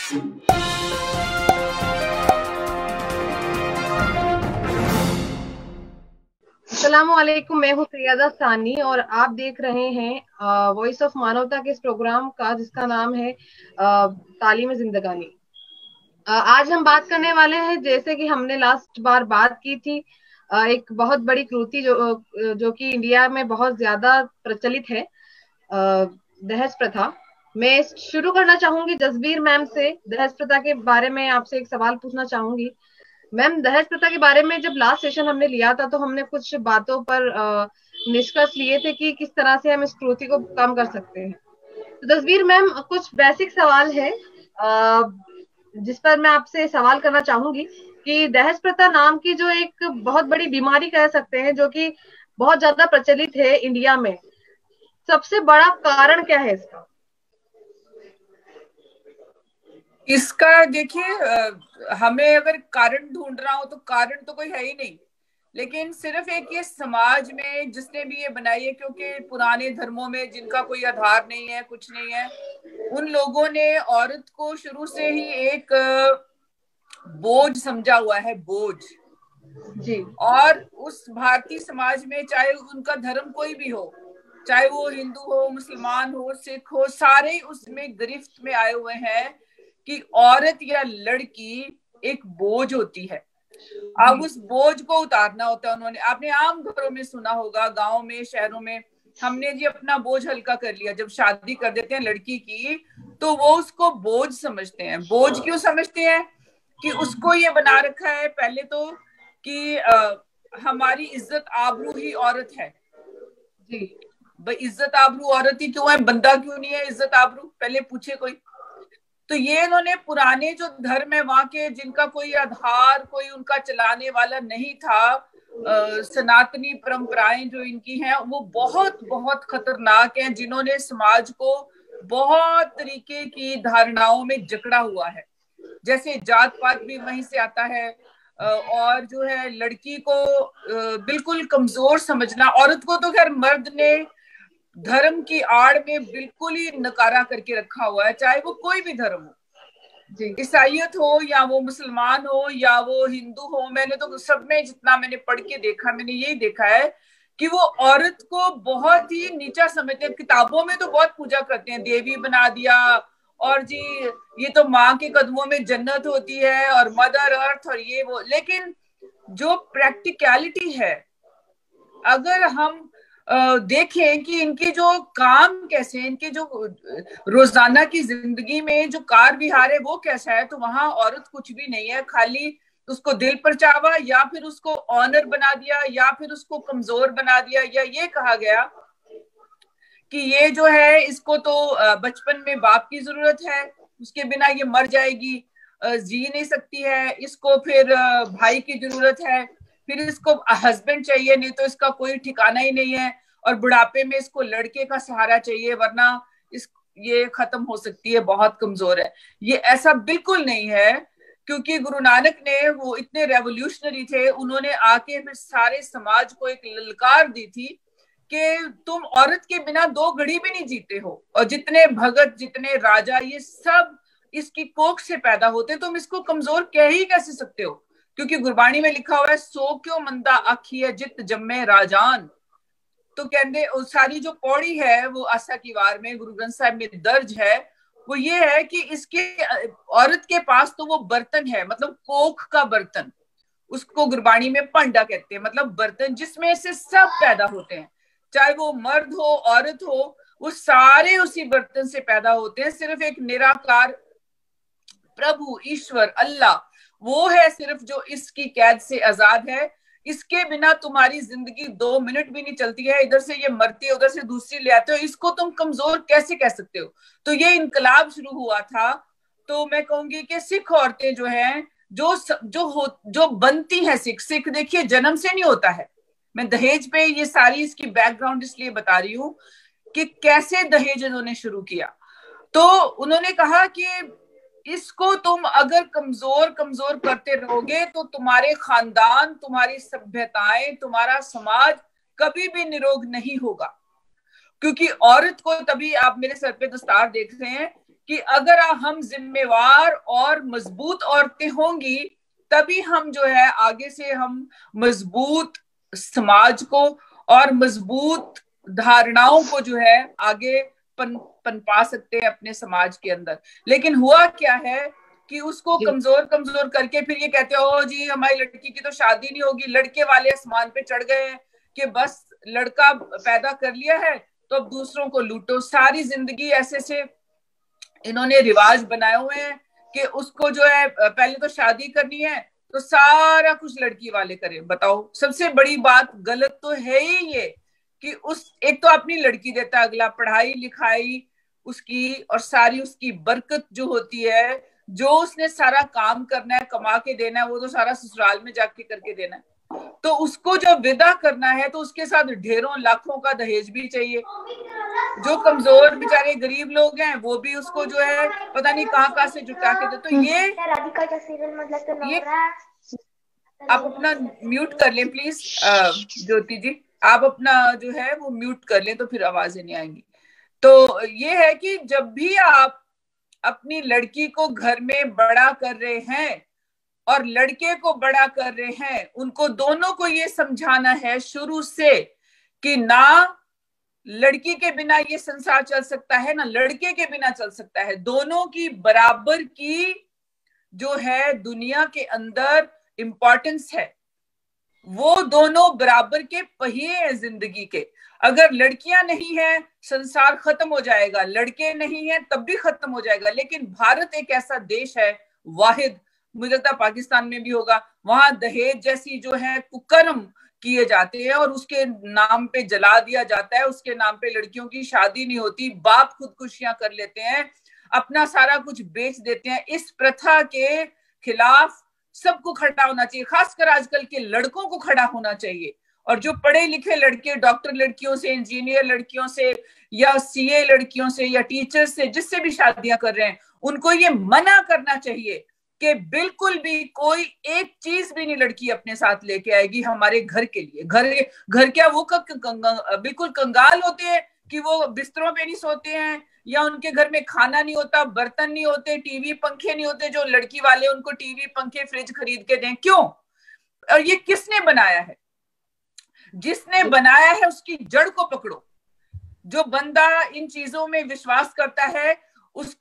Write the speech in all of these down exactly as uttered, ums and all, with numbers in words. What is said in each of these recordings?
अस्सलामुअलैकुम, मैं हूँ सैयदा सानी और आप देख रहे हैं वॉइस ऑफ मानवता के इस प्रोग्राम का जिसका नाम है तालीम जिंदगानी। अ, आज हम बात करने वाले हैं, जैसे कि हमने लास्ट बार बात की थी, अ, एक बहुत बड़ी क्रूरती जो अ, जो कि इंडिया में बहुत ज्यादा प्रचलित है, अ, दहेज प्रथा। मैं शुरू करना चाहूंगी जसबीर मैम से। दहेज प्रथा के बारे में आपसे एक सवाल पूछना चाहूंगी। मैम, दहेज प्रथा के बारे में जब लास्ट सेशन हमने लिया था तो हमने कुछ बातों पर अ, निष्कर्ष लिए थे कि किस तरह से हम इस क्रूरती को कम कर सकते हैं। तो तस्वीर मैम, कुछ बेसिक सवाल है अ, जिस पर मैं आपसे सवाल करना चाहूंगी कि दहेज प्रथा नाम की जो एक बहुत बड़ी बीमारी कह सकते हैं, जो कि बहुत ज्यादा प्रचलित है इंडिया में, सबसे बड़ा कारण क्या है इसका? इसका देखिए, हमें अगर कारण ढूंढना हो तो कारण तो कोई है ही नहीं, लेकिन सिर्फ एक ये समाज में जिसने भी ये बनाई है, क्योंकि पुराने धर्मों में जिनका कोई आधार नहीं है, कुछ नहीं है, उन लोगों ने औरत को शुरू से ही एक बोझ समझा हुआ है, बोझ जी। और उस भारतीय समाज में चाहे उनका धर्म कोई भी हो, चाहे वो हिंदू हो, मुसलमान हो, सिख हो, सारे उसमें गिरफ्त में आए हुए हैं कि औरत या लड़की एक बोझ होती है। अब उस बोझ को उतारना होता है उन्होंने। आपने आम घरों में सुना होगा, गांव में, शहरों में, हमने जी अपना बोझ हल्का कर लिया। जब शादी कर देते हैं लड़की की तो वो उसको बोझ समझते हैं। बोझ क्यों समझते हैं? कि उसको ये बना रखा है पहले तो कि आ, हमारी इज्जत आबरू ही औरत है। जी। भाई इज्जत आबरू औरत ही क्यों है, बंदा क्यों नहीं है इज्जत आबरू? पहले पूछे कोई। तो ये इन्होंने पुराने जो धर्म है वहां के, जिनका कोई आधार, कोई उनका चलाने वाला नहीं था, आ, सनातनी परंपराएं जो इनकी हैं वो बहुत बहुत खतरनाक हैं, जिन्होंने समाज को बहुत तरीके की धारणाओं में जकड़ा हुआ है। जैसे जात पात भी वहीं से आता है, और जो है लड़की को बिल्कुल कमजोर समझना। औरत को तो खैर मर्द ने धर्म की आड़ में बिल्कुल ही नकारा करके रखा हुआ है, चाहे वो कोई भी धर्म हो, ईसाइयत हो या वो मुसलमान हो या वो हिंदू हो। मैंने तो सब में जितना मैंने पढ़ के देखा, मैंने यही देखा है कि वो औरत को बहुत ही नीचा समझते हैं। किताबों में तो बहुत पूजा करते हैं, देवी बना दिया, और जी ये तो माँ के कदमों में जन्नत होती है और मदर अर्थ और ये वो। लेकिन जो प्रैक्टिकलिटी है, अगर हम देखें कि इनके जो काम कैसे, इनके जो रोजाना की जिंदगी में जो कार विहार है वो कैसा है, तो वहां औरत कुछ भी नहीं है। खाली उसको दिल पर चावा, या फिर उसको ऑनर बना दिया, या फिर उसको कमजोर बना दिया, या ये कहा गया कि ये जो है इसको तो बचपन में बाप की जरूरत है, उसके बिना ये मर जाएगी, जी नहीं सकती है। इसको फिर भाई की जरूरत है, फिर इसको हस्बैंड चाहिए, नहीं तो इसका कोई ठिकाना ही नहीं है, और बुढ़ापे में इसको लड़के का सहारा चाहिए, वरना इस ये खत्म हो सकती है, बहुत कमजोर है। ये ऐसा बिल्कुल नहीं है, क्योंकि गुरु नानक ने, वो इतने रेवोल्यूशनरी थे, उन्होंने आके फिर सारे समाज को एक ललकार दी थी कि तुम औरत के बिना दो घड़ी भी नहीं जीते हो। और जितने भगत, जितने राजा, ये सब इसकी कोख से पैदा होते, तुम इसको कमजोर कह ही कैसे सकते हो? क्योंकि गुरबाणी में लिखा हुआ है, सो क्यों मंदा आखी है जित जम्मे राजान। तो कहते सारी जो पौड़ी है वो आसा की वार में, गुरु ग्रंथ साहिब में दर्ज है, वो ये है कि इसके औरत के पास तो वो बर्तन है, मतलब कोख का बर्तन, उसको गुरबाणी में पंडा कहते हैं, मतलब बर्तन जिसमें से सब पैदा होते हैं, चाहे वो मर्द हो औरत हो, वो सारे उसी बर्तन से पैदा होते हैं। सिर्फ एक निराकार प्रभु ईश्वर अल्लाह, वो है सिर्फ जो इसकी कैद से आजाद है। इसके बिना तुम्हारी जिंदगी दो मिनट भी नहीं चलती है। इधर से ये मरती है, उधर से दूसरी ले आते हो, इसको तुम कमजोर कैसे कह सकते हो? तो ये इनकलाब शुरू हुआ था। तो मैं कहूंगी कि सिख औरतें जो हैं, जो जो हो जो बनती हैं सिख, सिख देखिए जन्म से नहीं होता है। मैं दहेज पे ये सारी इसकी बैकग्राउंड इसलिए बता रही हूँ कि कैसे दहेज इन्होंने शुरू किया। तो उन्होंने कहा कि इसको तुम अगर कमजोर कमजोर करते रहोगे तो तुम्हारे खानदान, तुम्हारी सभ्यताएं, तुम्हारा समाज कभी भी निरोग नहीं होगा। क्योंकि औरत को, तभी आप मेरे सर पे दस्तार देख रहे हैं कि अगर हम जिम्मेवार और मजबूत औरतें होंगी तभी हम जो है आगे से हम मजबूत समाज को और मजबूत धारणाओं को जो है आगे पन पनपा सकते हैं अपने समाज के अंदर। लेकिन हुआ क्या है कि उसको कमजोर कमजोर करके फिर ये कहते हो जी हमारी लड़की की तो शादी नहीं होगी। लड़के वाले आसमान पे चढ़ गए हैं कि बस लड़का पैदा कर लिया है तो अब दूसरों को लूटो। सारी जिंदगी ऐसे से इन्होंने रिवाज बनाए हुए हैं कि उसको जो है पहले तो शादी करनी है तो सारा कुछ लड़की वाले करें। बताओ, सबसे बड़ी बात गलत तो है ही ये कि उस एक तो अपनी लड़की देता है अगला, पढ़ाई लिखाई उसकी और सारी उसकी बरकत जो होती है, जो उसने सारा काम करना है कमा के देना है वो तो सारा ससुराल में जाके करके देना है। तो उसको जो विदा करना है तो उसके साथ ढेरों लाखों का दहेज भी चाहिए। जो कमजोर बेचारे गरीब लोग हैं वो भी उसको जो है पता नहीं कहां कहां से जुटा के दे। तो ये ये आप अपना म्यूट कर लें प्लीज ज्योति जी, आप अपना जो है वो म्यूट कर लें तो फिर आवाजें नहीं आएंगी। तो ये है कि जब भी आप अपनी लड़की को घर में बड़ा कर रहे हैं और लड़के को बड़ा कर रहे हैं, उनको दोनों को ये समझाना है शुरू से कि ना लड़की के बिना ये संसार चल सकता है ना लड़के के बिना चल सकता है। दोनों की बराबर की जो है दुनिया के अंदर इंपॉर्टेंस है। वो दोनों बराबर के पहिए हैं जिंदगी के। अगर लड़कियां नहीं है संसार खत्म हो जाएगा, लड़के नहीं है तब भी खत्म हो जाएगा। लेकिन भारत एक ऐसा देश है वाहिद, मुझे लगता है पाकिस्तान में भी होगा, वहां दहेज जैसी जो है कुकर्म किए जाते हैं और उसके नाम पे जला दिया जाता है, उसके नाम पे लड़कियों की शादी नहीं होती, बाप खुदकुशियां कर लेते हैं, अपना सारा कुछ बेच देते हैं। इस प्रथा के खिलाफ सबको खड़ा होना चाहिए, खासकर आजकल के लड़कों को खड़ा होना चाहिए। और जो पढ़े लिखे लड़के डॉक्टर लड़कियों से, इंजीनियर लड़कियों से या सीए लड़कियों से या टीचर से जिससे भी शादियां कर रहे हैं, उनको ये मना करना चाहिए कि बिल्कुल भी कोई एक चीज भी नहीं लड़की अपने साथ लेके आएगी हमारे घर के लिए। घर घर क्या वो कंगा, बिल्कुल कंगाल होते हैं कि वो बिस्तरों पे नहीं सोते हैं या उनके घर में खाना नहीं होता, बर्तन नहीं होते, टीवी पंखे नहीं होते, जो लड़की वाले उनको टीवी पंखे फ्रिज खरीद के दें। क्यों? और ये किसने बनाया है? जिसने बनाया है उसकी जड़ को पकड़ो। जो बंदा इन चीजों में विश्वास करता है उस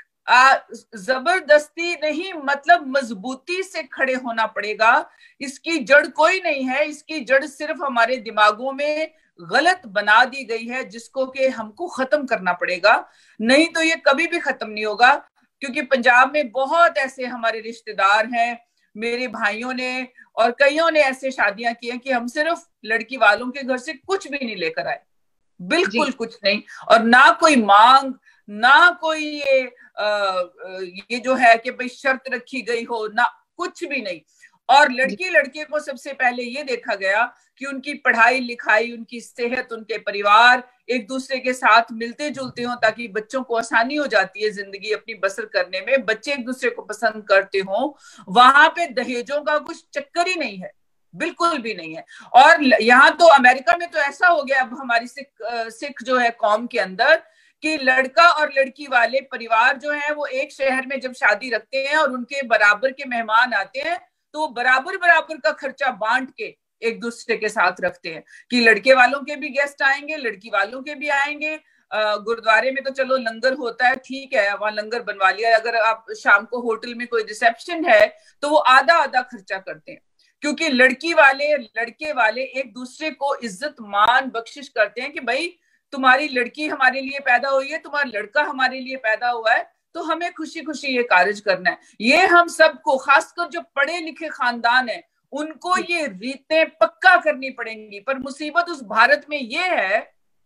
जबरदस्ती नहीं, मतलब मजबूती से खड़े होना पड़ेगा। इसकी जड़ कोई नहीं है, इसकी जड़ सिर्फ हमारे दिमागों में गलत बना दी गई है जिसको कि हमको खत्म करना पड़ेगा, नहीं तो ये कभी भी खत्म नहीं होगा। क्योंकि पंजाब में बहुत ऐसे हमारे रिश्तेदार हैं, मेरे भाइयों ने और कईयों ने ऐसे शादियां की हैं कि हम सिर्फ लड़की वालों के घर से कुछ भी नहीं लेकर आए, बिल्कुल कुछ नहीं, और ना कोई मांग, ना कोई ये आ, ये जो है कि भाई शर्त रखी गई हो, ना कुछ भी नहीं। और लड़की लड़के को सबसे पहले ये देखा गया कि उनकी पढ़ाई लिखाई, उनकी सेहत, उनके परिवार एक दूसरे के साथ मिलते जुलते हो ताकि बच्चों को आसानी हो जाती है जिंदगी अपनी बसर करने में, बच्चे एक दूसरे को पसंद करते हो। वहां पे दहेजों का कुछ चक्कर ही नहीं है, बिल्कुल भी नहीं है। और यहाँ तो अमेरिका में तो ऐसा हो गया अब हमारी सिख सिख जो है कौम के अंदर कि लड़का और लड़की वाले परिवार जो है वो एक शहर में जब शादी रखते हैं और उनके बराबर के मेहमान आते हैं तो बराबर बराबर का खर्चा बांट के एक दूसरे के साथ रखते हैं कि लड़के वालों के भी गेस्ट आएंगे, लड़की वालों के भी आएंगे। गुरुद्वारे में तो चलो लंगर होता है, ठीक है, वहां लंगर बनवा लिया। अगर आप शाम को होटल में कोई रिसेप्शन है तो वो आधा आधा खर्चा करते हैं, क्योंकि लड़की वाले लड़के वाले एक दूसरे को इज्जत मान बख्शिश करते हैं कि भाई तुम्हारी लड़की हमारे लिए पैदा हुई है, तुम्हारा लड़का हमारे लिए पैदा हुआ है, तो हमें खुशी खुशी ये कार्य करना है। ये हम सबको, खासकर जो पढ़े लिखे खानदान है, उनको ये रीतें पक्का करनी पड़ेंगी। पर मुसीबत उस भारत में ये है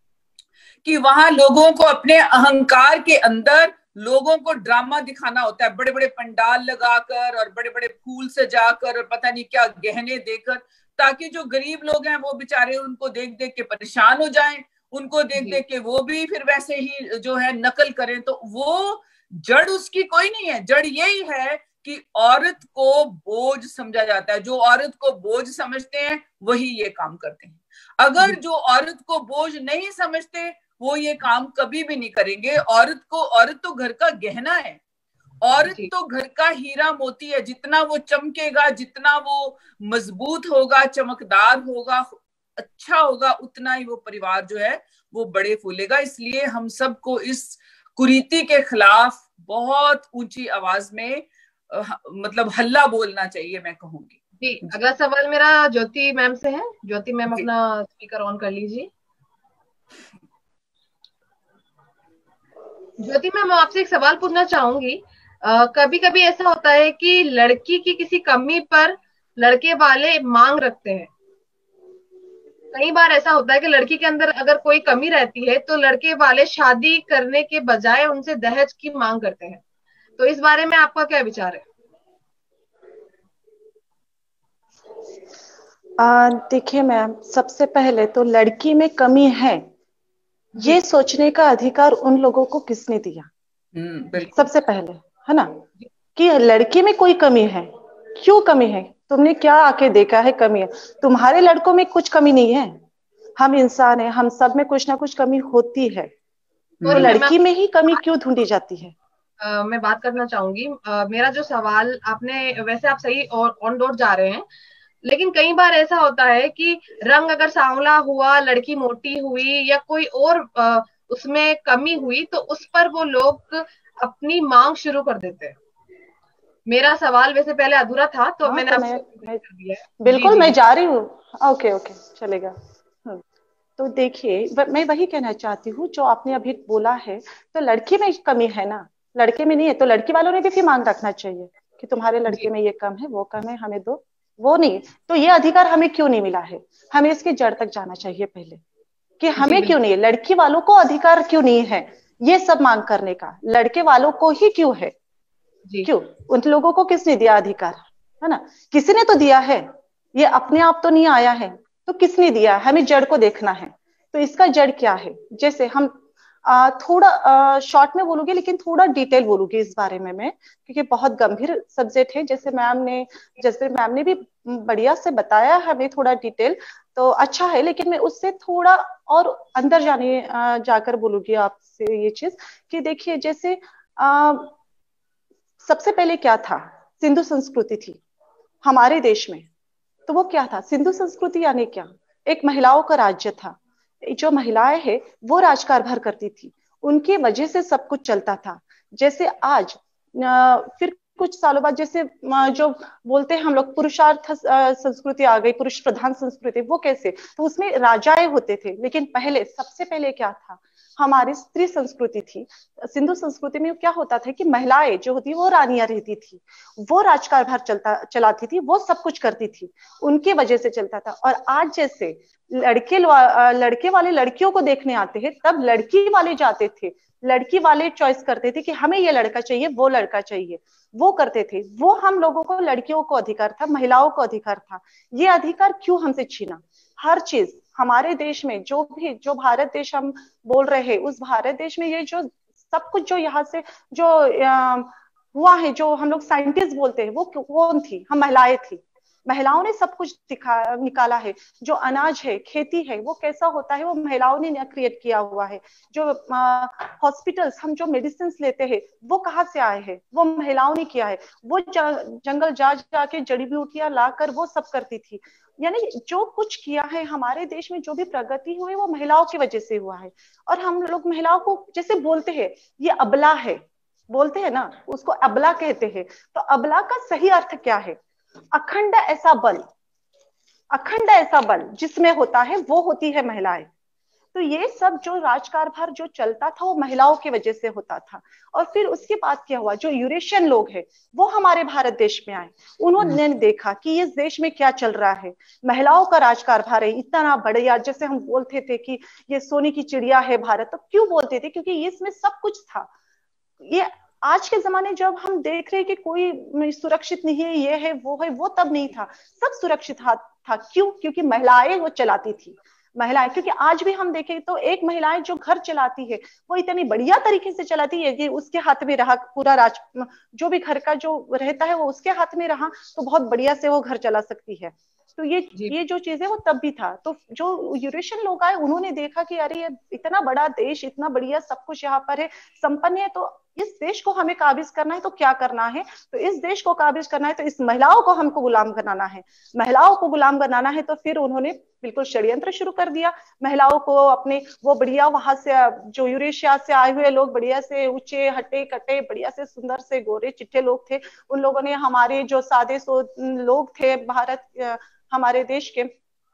कि वहां लोगों को अपने अहंकार के अंदर लोगों को ड्रामा दिखाना होता है, बड़े बड़े पंडाल लगाकर और बड़े बड़े फूल सजाकर और पता नहीं क्या गहने देकर, ताकि जो गरीब लोग हैं वो बेचारे उनको देख देख के परेशान हो जाएं, उनको देख देख के वो भी फिर वैसे ही जो है नकल करें। तो वो जड़ उसकी कोई नहीं है, जड़ यही है कि औरत को बोझ समझा जाता है। जो औरत को बोझ समझते हैं वही ये काम करते हैं। अगर जो औरत को बोझ नहीं समझते वो ये काम कभी भी नहीं करेंगे। औरत को, औरत तो घर का गहना है, औरत तो घर का हीरा मोती है। जितना वो चमकेगा, जितना वो मजबूत होगा, चमकदार होगा, अच्छा होगा, उतना ही वो परिवार जो है वो बड़े फूलेगा। इसलिए हम सबको इस कुरीति के खिलाफ बहुत ऊंची आवाज में आ, मतलब हल्ला बोलना चाहिए, मैं कहूंगी। जी, अगला सवाल मेरा ज्योति मैम से है। ज्योति मैम, जी। अपना स्पीकर ऑन कर लीजिए। ज्योति मैम, आपसे एक सवाल पूछना चाहूंगी। कभी कभी ऐसा होता है कि लड़की की किसी कमी पर लड़के वाले मांग रखते हैं। कई बार ऐसा होता है कि लड़की के अंदर अगर कोई कमी रहती है तो लड़के वाले शादी करने के बजाय उनसे दहेज की मांग करते हैं। तो इस बारे में आपका क्या विचार है? देखिए मैम, सबसे पहले तो लड़की में कमी है ये सोचने का अधिकार उन लोगों को किसने दिया? सबसे पहले, है ना, कि लड़की में कोई कमी है। क्यों कमी है? तुमने क्या आके देखा है कमी है? तुम्हारे लड़कों में कुछ कमी नहीं है। हम इंसान हैं, हम सब में कुछ ना कुछ कमी होती है, तो लड़की में ही कमी क्यों ढूंढी जाती है? Uh, मैं बात करना चाहूंगी। uh, मेरा जो सवाल आपने, वैसे आप सही और ऑन डोर जा रहे हैं, लेकिन कई बार ऐसा होता है कि रंग अगर सांवला हुआ, लड़की मोटी हुई, या कोई और uh, उसमें कमी हुई, तो उस पर वो लोग अपनी मांग शुरू कर देते हैं। मेरा सवाल वैसे पहले अधूरा था, तो हाँ, मैंने तो मैं, मैं, कर दिया। बिल्कुल जी, जी, मैं जा रही हूँ। ओके ओके, चलेगा। तो देखिए, मैं वही कहना चाहती हूँ जो आपने अभी बोला है। तो लड़की में कमी है ना, लड़के में नहीं है, तो लड़की वालों ने भी फिर मांग रखना चाहिए कि तुम्हारे लड़के में ये कम है, वो कम है, हमें दो। वो नहीं, तो ये अधिकार हमें क्यों नहीं मिला है? हमें इसके जड़ तक जाना चाहिए पहले, कि हमें क्यों नहीं है, लड़की वालों को अधिकार क्यों नहीं है ये सब मांग करने का? लड़के वालों को ही क्यों है? क्यों? उन लोगों को किसने दिया अधिकार? है ना, किसी ने तो दिया है, ये अपने आप तो नहीं आया है। तो किसने दिया? हमें जड़ को देखना है। तो इसका जड़ क्या है? जैसे हम आ, थोड़ा शॉर्ट में बोलूंगी, लेकिन थोड़ा डिटेल बोलूंगी इस बारे में मैं, क्योंकि बहुत गंभीर सब्जेक्ट है। जैसे मैम ने जैसे मैम ने भी बढ़िया से बताया हमें थोड़ा डिटेल, तो अच्छा है, लेकिन मैं उससे थोड़ा और अंदर जाने आ, जाकर बोलूंगी आपसे ये चीज कि देखिए, जैसे आ, सबसे पहले क्या था? सिंधु संस्कृति थी हमारे देश में। तो वो क्या था? सिंधु संस्कृति यानी क्या? एक महिलाओं का राज्य था। जो महिलाएं हैं वो राजकारभार करती थी, उनकी वजह से सब कुछ चलता था। जैसे आज फिर कुछ सालों बाद जैसे जो बोलते हैं हम लोग पुरुषार्थ संस्कृति आ गई, पुरुष प्रधान संस्कृति। वो कैसे? तो उसमें राजाएं होते थे, लेकिन पहले सबसे पहले क्या था? हमारी स्त्री संस्कृति थी। सिंधु संस्कृति में क्या होता था कि महिलाएं जो होती वो रानियां रहती थी, वो राजकारभार चलता चलाती थी, वो सब कुछ करती थी, उनकी वजह से चलता था। और आज जैसे लड़के लड़के वाले लड़कियों को देखने आते हैं, तब लड़की वाले जाते थे, लड़की वाले चॉइस करते थे कि हमें ये लड़का चाहिए, वो लड़का चाहिए, वो करते थे। वो हम लोगों को, लड़कियों को अधिकार था, महिलाओं को अधिकार था। ये अधिकार क्यों हमसे छीना? हर चीज हमारे देश में, जो भी जो भारत देश हम बोल रहे हैं, उस भारत देश में ये जो सब कुछ जो यहाँ से जो आ, हुआ है, जो हम लोग साइंटिस्ट बोलते हैं, वो कौन थी? हम महिलाएं थी। महिलाओं ने सब कुछ दिखा निकाला है। जो अनाज है, खेती है, वो कैसा होता है, वो महिलाओं ने क्रिएट किया हुआ है। जो हॉस्पिटल्स, हम जो मेडिसिन लेते हैं, वो कहाँ से आए हैं? वो महिलाओं ने किया है। वो जंगल जा जाके जड़ी बूटियां लाकर वो सब करती थी। यानी जो कुछ किया है हमारे देश में, जो भी प्रगति हुई, वो महिलाओं की वजह से हुआ है। और हम लोग महिलाओं को जैसे बोलते हैं ये अबला है, बोलते हैं ना, उसको अबला कहते हैं। तो अबला का सही अर्थ क्या है? अखंड ऐसा बल, अखंड ऐसा बल जिसमें होता है, वो होती है महिलाएं। तो ये सब जो राजकारभार जो चलता था, वो महिलाओं की वजह से होता था। और फिर उसके बाद क्या हुआ? जो यूरेशियन लोग हैं वो हमारे भारत देश में आए। उन्होंने देखा कि इस देश में क्या चल रहा है, महिलाओं का राजकारभार है इतना बढ़िया। जैसे हम बोलते थे कि ये सोने की चिड़िया है भारत, तो क्यों बोलते थे? क्योंकि इसमें सब कुछ था। ये आज के जमाने जब हम देख रहे हैं कि कोई सुरक्षित नहीं है, ये है वो है, वो तब नहीं था, सब सुरक्षित था। क्यों? क्योंकि महिलाएं वो चलाती थी, महिलाएं। क्योंकि आज भी हम देखें तो एक महिलाएं जो घर चलाती है, वो इतनी बढ़िया तरीके से चलाती है कि उसके हाथ में रहा पूरा राज, जो भी घर का जो रहता है वो उसके हाथ में रहा, तो बहुत बढ़िया से वो घर चला सकती है। तो ये ये जो चीज है वो तब भी था। तो जो यूरेशियन लोग आए उन्होंने देखा कि अरे ये इतना बड़ा देश, इतना बढ़िया सब कुछ यहाँ पर है, संपन्न है, तो इस देश को हमें काबिज करना है तो क्या करना है, तो इस देश को काबिज करना है तो इस महिलाओं को हमको गुलाम बनाना है, महिलाओं को गुलाम बनाना है। तो फिर उन्होंने बिल्कुल षड्यंत्र शुरू कर दिया, महिलाओं को अपने वो बढ़िया वहां से जो यूरेशिया से आए हुए लोग बढ़िया से ऊंचे हटे कटे बढ़िया से सुंदर से गोरे चिट्टे लोग थे, उन लोगों ने हमारे जो सादे सो लोग थे भारत हमारे देश के,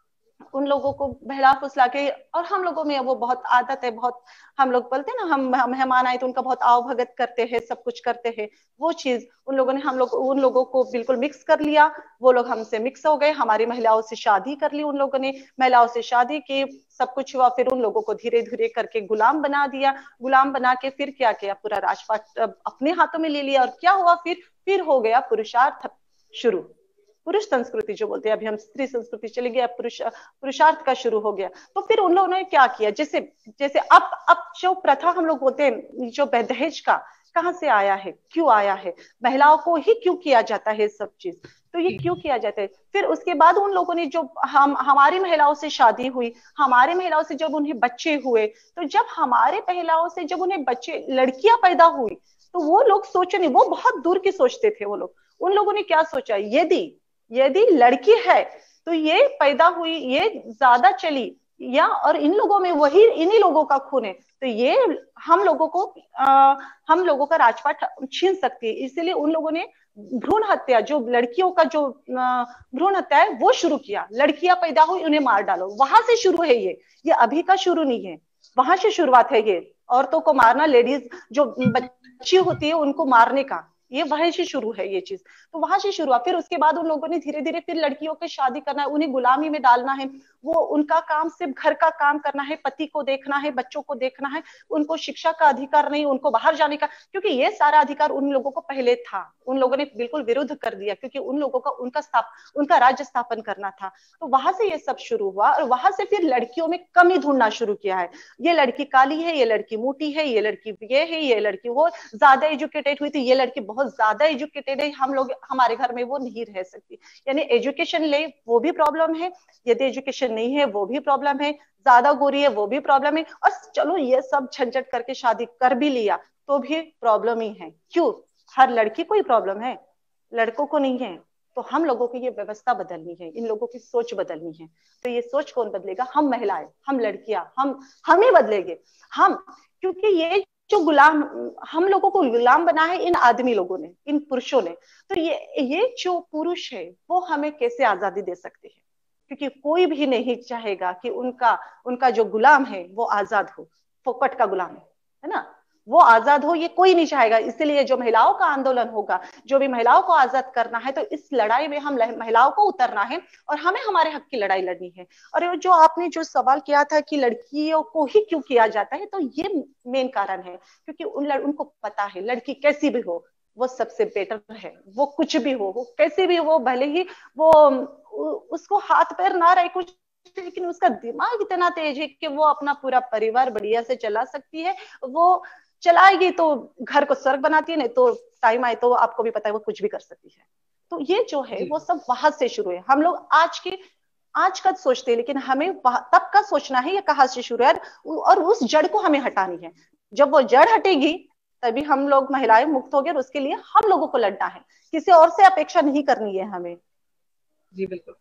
उन लोगों को बहला फुसला के, और हम लोगों में वो बहुत आदत है, बहुत हम लोग बोलते हैं ना, हम मेहमान आए तो उनका बहुत आओ भगत करते हैं, सब कुछ करते हैं, वो चीज उन लोगों ने हम लोग उन लोगों को बिल्कुल मिक्स कर लिया, वो लोग हमसे मिक्स हो गए, हमारी महिलाओं से शादी कर ली उन लोगों ने, महिलाओं से शादी की, सब कुछ हुआ, फिर उन लोगों को धीरे धीरे करके गुलाम बना दिया, गुलाम बना के फिर क्या किया, पूरा राजपाट अपने हाथों में ले लिया, और क्या हुआ फिर फिर हो गया पुरुषार्थ शुरू, पुरुष संस्कृति जो बोलते हैं, अभी हम स्त्री संस्कृति चली गई, पुरुष पुरुषार्थ का शुरू हो गया। तो फिर उन लोगों ने क्या किया, जैसे जैसे अब अब जो प्रथा हम लोग बोलते हैं जो दहेज का कहाँ से आया है, क्यों आया है, महिलाओं को ही क्यों किया जाता है सब चीज, तो ये क्यों किया जाता है। फिर उसके बाद उन लोगों ने जो हम हमारी महिलाओं से शादी हुई, हमारे महिलाओं से जब उन्हें बच्चे हुए, तो जब हमारे महिलाओं से जब उन्हें बच्चे लड़कियां पैदा हुई, तो वो लोग सोचे नहीं, वो बहुत दूर की सोचते थे वो लोग, उन लोगों ने क्या सोचा, यदि यदि लड़की है तो ये पैदा हुई, ये ज्यादा चली, या और इन लोगों में वही इन्हीं लोगों का खून है, तो ये हम लोगों को आ, हम लोगों का राजपाट छीन सकती है, इसीलिए उन लोगों ने भ्रूण हत्या, जो लड़कियों का जो भ्रूण हत्या है वो शुरू किया, लड़कियां पैदा हुई उन्हें मार डालो, वहां से शुरू है ये ये अभी का शुरू नहीं है, वहां से शुरुआत है ये औरतों को मारना, लेडीज जो बच्ची होती है उनको मारने का, ये वहीं से शुरू है ये चीज, तो वहां से शुरू हुआ। फिर उसके बाद उन लोगों ने धीरे धीरे फिर लड़कियों की शादी करना है, उन्हें गुलामी में डालना है, वो उनका काम सिर्फ घर का काम करना है, पति को देखना है, बच्चों को देखना है, उनको शिक्षा का अधिकार नहीं, उनको बाहर जाने का, क्योंकि ये सारा अधिकार उन लोगों को पहले था, उन लोगों ने बिल्कुल विरुद्ध कर दिया, क्योंकि उन लोगों का उनका स्थाप उनका राज्य स्थापन करना था, तो वहां से ये सब शुरू हुआ, और वहां से फिर लड़कियों में कमी ढूंढना शुरू किया है, ये लड़की काली है, ये लड़की मोटी है, ये लड़की ये है, ये लड़की वो, ज्यादा एजुकेटेड हुई थी, ये लड़की बहुत ज्यादा एजुकेटेड है, हम लोग हमारे घर में वो नहीं रह सकती, यानी एजुकेशन ले वो भी प्रॉब्लम है, यदि एजुकेशन नहीं है वो भी प्रॉब्लम है, ज्यादा गोरी है वो भी प्रॉब्लम है, और चलो ये सब झंझट करके शादी कर भी लिया तो भी प्रॉब्लम ही है, क्यों, हर लड़की को ही प्रॉब्लम है, लड़कों को नहीं है, तो हम लोगों की ये व्यवस्था बदलनी है, इन लोगों की सोच बदलनी है, तो ये सोच कौन बदलेगा, हम महिलाएं, हम लड़कियां, हम हम ही बदलेंगे हम, क्योंकि ये जो गुलाम हम लोगों को गुलाम बना है इन आदमी लोगों ने, इन पुरुषों ने, तो ये ये जो पुरुष है वो हमें कैसे आजादी दे सकते हैं, क्योंकि कोई भी नहीं चाहेगा कि उनका उनका जो गुलाम है वो आजाद हो, फोकट का गुलाम है ना, वो आजाद हो, ये कोई नहीं चाहेगा, इसीलिए जो महिलाओं का आंदोलन होगा, जो भी महिलाओं को आजाद करना है, तो इस लड़ाई में हम महिलाओं को उतरना है और हमें हमारे हक की लड़ाई लड़नी है। और जो आपने जो सवाल किया था कि लड़कियों को ही क्यों किया जाता है, तो ये मेन कारण है, क्योंकि उन उनको पता है लड़की कैसी भी हो वो सबसे बेटर है, वो कुछ भी हो, वो कैसे भी हो, भले ही वो उसको हाथ पैर ना रहे कुछ, लेकिन उसका दिमाग इतना तेज है कि वो अपना पूरा परिवार बढ़िया से चला सकती है, वो चलाएगी तो घर को स्वर्ग बनाती है, नहीं तो टाइम आए तो आपको भी पता है वो कुछ भी कर सकती है। तो ये जो है वो सब वहां से शुरू है, हम लोग आज के आज का सोचते हैं, लेकिन हमें तब का सोचना है ये कहाँ से शुरू है, और उस जड़ को हमें हटानी है, जब वो जड़ हटेगी तभी हम लोग महिलाएं मुक्त हो गए, और उसके लिए हम लोगों को लड़ना है, किसी और से अपेक्षा नहीं करनी है हमें। जी बिल्कुल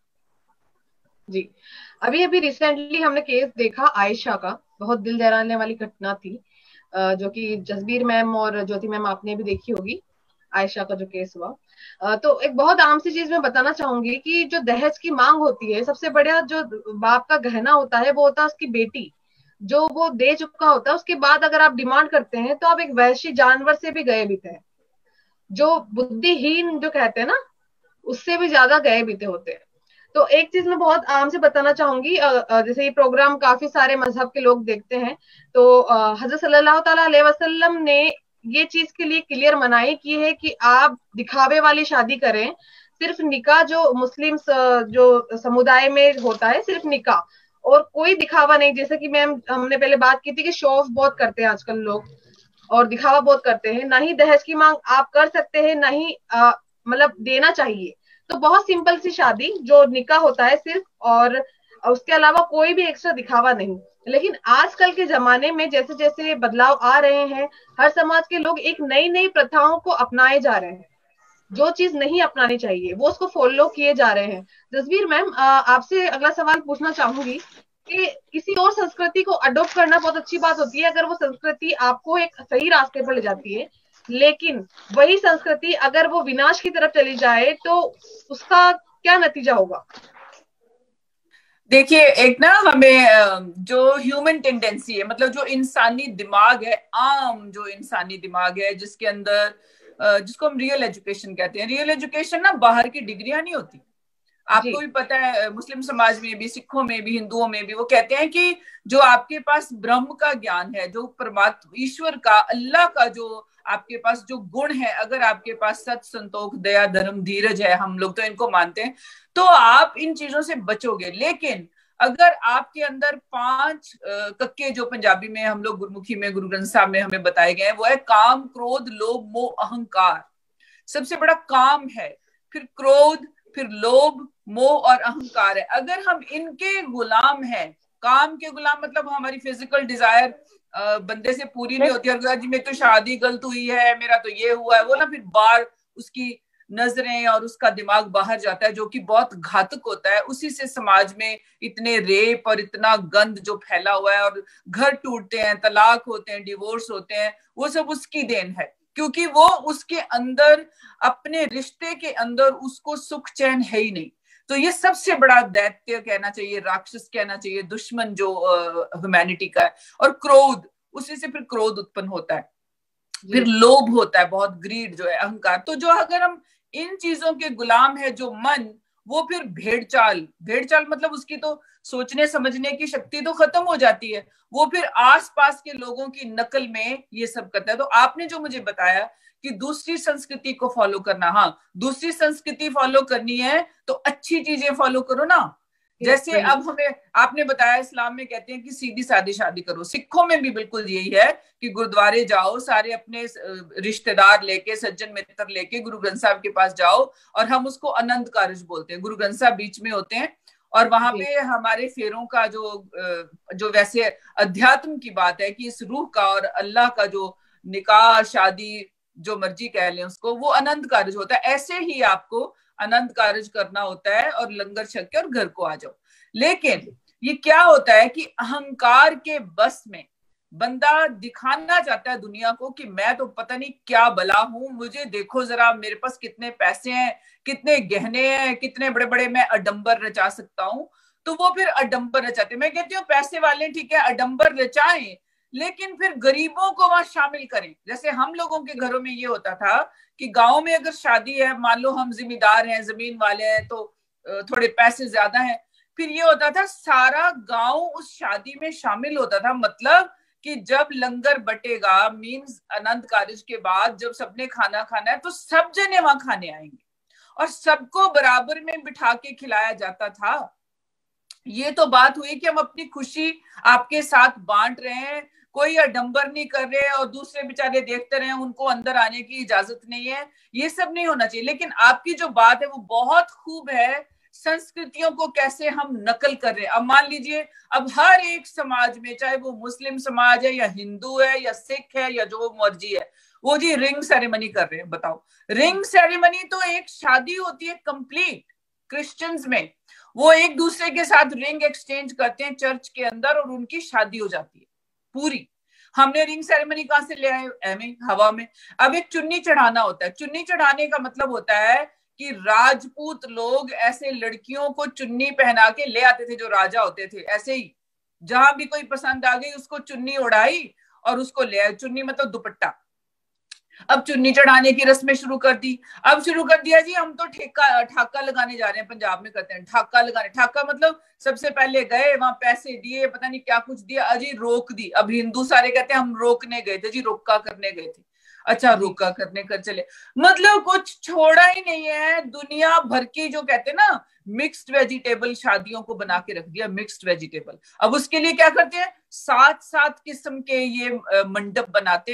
जी। अभी अभी रिसेंटली हमने केस देखा आयशा का, बहुत दिल दहलाने वाली घटना थी, जो कि जसबीर मैम और ज्योति मैम आपने भी देखी होगी, आयशा का जो केस हुआ। तो एक बहुत आम सी चीज मैं बताना चाहूंगी कि जो दहेज की मांग होती है, सबसे बड़ा जो बाप का गहना होता है वो होता है उसकी बेटी, जो वो दे चुका होता है, उसके बाद अगर आप डिमांड करते हैं तो आप एक वैश्य जानवर से भी गए बीते हैं, जो बुद्धिहीन जो कहते हैं ना, उससे भी ज्यादा गए बीते होते हैं। तो एक चीज मैं बहुत आम से बताना चाहूंगी, जैसे ये प्रोग्राम काफी सारे मजहब के लोग देखते हैं, तो हजरत सल्लल्लाहु अलैहि वसल्लम ने ये चीज के लिए क्लियर मनाही की है कि आप दिखावे वाली शादी करें, सिर्फ निकाह जो मुस्लिम जो समुदाय में होता है, सिर्फ निकाह, और कोई दिखावा नहीं, जैसे कि मैम हमने पहले बात की थी कि शो ऑफ बहुत करते हैं आजकल लोग और दिखावा बहुत करते हैं, ना ही दहेज की मांग आप कर सकते हैं, ना ही मतलब देना चाहिए, तो बहुत सिंपल सी शादी जो निकाह होता है सिर्फ, और उसके अलावा कोई भी एक्स्ट्रा दिखावा नहीं। लेकिन आजकल के जमाने में जैसे जैसे बदलाव आ रहे हैं, हर समाज के लोग एक नई नई प्रथाओं को अपनाए जा रहे हैं। जो चीज नहीं अपनानी चाहिए वो उसको फॉलो किए जा रहे हैं। जसबीर मैम, आपसे अगला सवाल पूछना चाहूंगी कि किसी और संस्कृति को अडॉप्ट करना बहुत अच्छी बात होती है अगर वो संस्कृति आपको एक सही रास्ते पर ले जाती है, लेकिन वही संस्कृति अगर वो विनाश की तरफ चली जाए तो उसका क्या नतीजा होगा? देखिए, एक ना हमें जो ह्यूमन टेंडेंसी है, मतलब जो इंसानी दिमाग है, आम जो इंसानी दिमाग है, जिसके अंदर जिसको हम रियल एजुकेशन कहते हैं। रियल एजुकेशन ना बाहर की डिग्रियां नहीं होती। आपको भी पता है, मुस्लिम समाज में भी, सिखों में भी, हिंदुओं में भी वो कहते हैं कि जो आपके पास ब्रह्म का ज्ञान है, जो परमात्मा ईश्वर का, अल्लाह का जो आपके पास जो गुण है, अगर आपके पास सत, संतोख, दया, धर्म, धीरज है, हम लोग तो इनको मानते हैं, तो आप इन चीजों से बचोगे। लेकिन अगर आपके अंदर पांच कक्के जो पंजाबी में हम लोग गुरमुखी में गुरु ग्रंथ साहब में हमें बताए गए हैं, वो है काम, क्रोध, लोभ, मोह, अहंकार। सबसे बड़ा काम है, फिर क्रोध, फिर लोभ, मोह और अहंकार है। अगर हम इनके गुलाम हैं, काम के गुलाम मतलब हमारी फिजिकल डिजायर बंदे से पूरी नहीं होती, और जी मेरी तो शादी गलत हुई है, मेरा तो ये हुआ है, वो ना फिर बाहर उसकी नजरें और उसका दिमाग बाहर जाता है, जो कि बहुत घातक होता है। उसी से समाज में इतने रेप और इतना गंद जो फैला हुआ है, और घर टूटते हैं, तलाक होते हैं, डिवोर्स होते हैं, वो सब उसकी देन है, क्योंकि वो उसके अंदर, अपने रिश्ते के अंदर उसको सुख चैन है ही नहीं। तो ये सबसे बड़ा दैत्य कहना चाहिए, राक्षस कहना चाहिए, दुश्मन जो ह्यूमैनिटी का है। और क्रोध, उसी से फिर क्रोध उत्पन्न होता है, फिर लोभ होता है, बहुत ग्रीड जो है, अहंकार। तो जो अगर हम इन चीजों के गुलाम है जो मन, वो फिर भेड़चाल, भेड़चाल मतलब उसकी तो सोचने समझने की शक्ति तो खत्म हो जाती है, वो फिर आसपास के लोगों की नकल में ये सब करता है। तो आपने जो मुझे बताया कि दूसरी संस्कृति को फॉलो करना, हाँ, दूसरी संस्कृति फॉलो करनी है तो अच्छी चीजें फॉलो करो ना। जैसे अब हमें आपने बताया, इस्लाम में कहते हैं कि सीधी सादी शादी करो, सिखों में भी बिल्कुल यही है कि गुरुद्वारे जाओ, सारे अपने रिश्तेदार लेके, सज्जन मित्र लेके गुरु ग्रंथ साहब के पास जाओ, और हम उसको आनंद कारज बोलते हैं। गुरु ग्रंथ साहब बीच में होते हैं, और वहां पे हमारे फेरों का जो जो वैसे अध्यात्म की बात है कि इस रूह का और अल्लाह का जो निकाह, शादी, जो मर्जी कह लें उसको, वो आनंद कारज होता है। ऐसे ही आपको आनंद कारज करना होता है, और लंगर छक के और घर को आ जाओ। लेकिन ये क्या होता है कि अहंकार के बस में बंदा दिखाना चाहता है दुनिया को कि मैं तो पता नहीं क्या भला हूं, मुझे देखो जरा, मेरे पास कितने पैसे हैं, कितने गहने हैं, कितने बड़े बड़े मैं अडंबर रचा सकता हूं। तो वो फिर अडंबर रचाते। मैं कहती हूँ पैसे वाले ठीक है अडंबर रचाएं, लेकिन फिर गरीबों को वहां शामिल करें। जैसे हम लोगों के घरों में ये होता था कि गांव में अगर शादी है, मान लो हम जिम्मेदार हैं, जमीन वाले हैं, तो थोड़े पैसे ज्यादा हैं, फिर ये होता था सारा गांव उस शादी में शामिल होता था। मतलब कि जब लंगर बटेगा, मीन्स आनंद कारज के बाद जब सबने खाना खाना है, तो सब जने वहां खाने आएंगे और सबको बराबर में बिठा के खिलाया जाता था। ये तो बात हुई कि हम अपनी खुशी आपके साथ बांट रहे हैं, कोई अडंबर नहीं कर रहे और दूसरे बेचारे देखते रहे, उनको अंदर आने की इजाजत नहीं है। ये सब नहीं होना चाहिए। लेकिन आपकी जो बात है वो बहुत खूब है, संस्कृतियों को कैसे हम नकल कर रहे हैं। अब मान लीजिए, अब हर एक समाज में, चाहे वो मुस्लिम समाज है या हिंदू है या सिख है या जो मर्जी है, वो जी रिंग सेरेमनी कर रहे हैं। बताओ, रिंग सेरेमनी तो एक शादी होती है कंप्लीट। क्रिश्चियंस में वो एक दूसरे के साथ रिंग एक्सचेंज करते हैं चर्च के अंदर और उनकी शादी हो जाती है पूरी। हमने रिंग सेरेमनी कहां से ले आए? एवं हवा में। अब एक चुन्नी चढ़ाना होता है। चुन्नी चढ़ाने का मतलब होता है कि राजपूत लोग ऐसे लड़कियों को चुन्नी पहना के ले आते थे जो राजा होते थे। ऐसे ही जहां भी कोई पसंद आ गई उसको चुन्नी उड़ाई और उसको ले आए। चुन्नी मतलब दुपट्टा। अब चुन्नी चढ़ाने की रस्में शुरू कर दी। अब शुरू कर दिया जी हम तो ठेका ठाका लगाने जा रहे हैं, पंजाब में कहते हैं ठाका लगाने। ठाका मतलब सबसे पहले गए वहां पैसे दिए, पता नहीं क्या कुछ दिया, अजी रोक दी। अब हिंदू सारे कहते हैं हम रोकने गए थे जी, रोका करने गए थे। अच्छा, रोका करने कर चले, मतलब कुछ छोड़ा ही नहीं है। दुनिया भर की जो कहते हैं ना मिक्स्ड वेजिटेबल शादियों को बना के रख दिया, मिक्स्ड वेजिटेबल। अब उसके लिए क्या करते हैं, सात सात किस्म के ये मंडप बनाते हैं,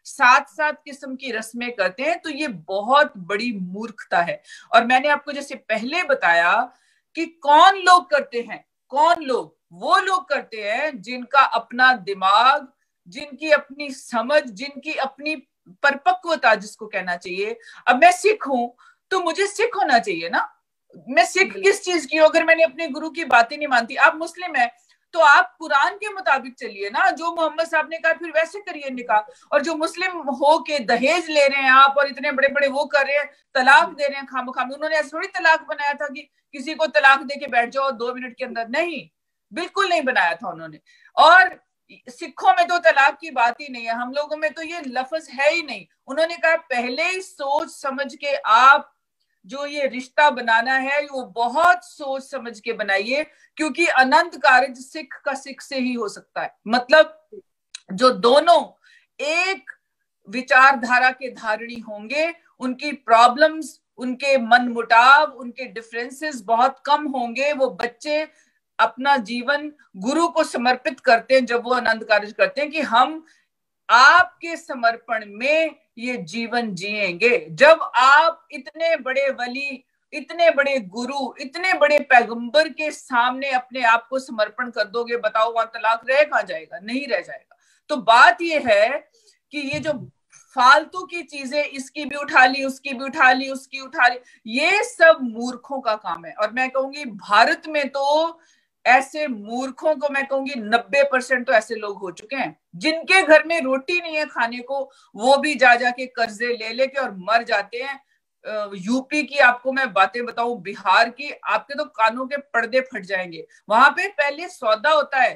सात सात किस्म की रस्में करते हैं, तो ये बहुत बड़ी मूर्खता है। और मैंने आपको जैसे पहले बताया कि कौन लोग करते हैं, कौन लोग, वो लोग करते हैं जिनका अपना दिमाग, जिनकी अपनी समझ, जिनकी अपनी परिपक्वता जिसको कहना चाहिए। अब मैं सिख हूं तो मुझे सिख होना चाहिए ना, मैं सिख किस चीज की हूं अगर मैंने अपने गुरु की बातें नहीं मानती। आप मुस्लिम है तो आप कुरान के मुताबिक चलिए ना, जो मोहम्मद साहब ने कहा फिर वैसे करिए निकाह। और जो मुस्लिम हो के दहेज ले रहे हैं आप और इतने बड़े बड़े वो कर रहे हैं, तलाक दे रहे हैं खाम खाम, उन्होंने ऐसे थोड़ी तलाक बनाया था कि किसी को तलाक दे के बैठ जाओ दो मिनट के अंदर, नहीं, बिल्कुल नहीं बनाया था उन्होंने। और सिखों में तो तलाक की बात ही नहीं है, हम लोगों में तो ये लफ्ज है ही नहीं। उन्होंने कहा पहले ही सोच समझ के आप जो ये रिश्ता बनाना है वो बहुत सोच समझ के बनाइए, क्योंकि अनंत कार्य सिख का सिख से ही हो सकता है। मतलब जो दोनों एक विचारधारा के धारणी होंगे, उनकी प्रॉब्लम्स, उनके मन मुटाव, उनके डिफरेंसेस बहुत कम होंगे। वो बच्चे अपना जीवन गुरु को समर्पित करते हैं जब वो आनंद कार्य करते हैं कि हम आपके समर्पण में ये जीवन जिएंगे। जब आप इतने बड़े वली, इतने बड़े गुरु, इतने बड़े पैगंबर के सामने अपने आप को समर्पण कर दोगे, बताओ वहां तलाक रह कहां जाएगा? नहीं रह जाएगा। तो बात ये है कि ये जो फालतू की चीजें, इसकी भी उठा ली, उसकी भी उठा ली, उसकी उठा ली, ये सब मूर्खों का काम है। और मैं कहूंगी भारत में तो ऐसे मूर्खों को मैं कहूंगी नब्बे परसेंट तो ऐसे लोग हो चुके हैं जिनके घर में रोटी नहीं है खाने को, वो भी जा जाके कर्जे ले लेके और मर जाते हैं। यूपी की आपको मैं बातें बताऊं, बिहार की, आपके तो कानों के पर्दे फट जाएंगे। वहां पे पहले सौदा होता है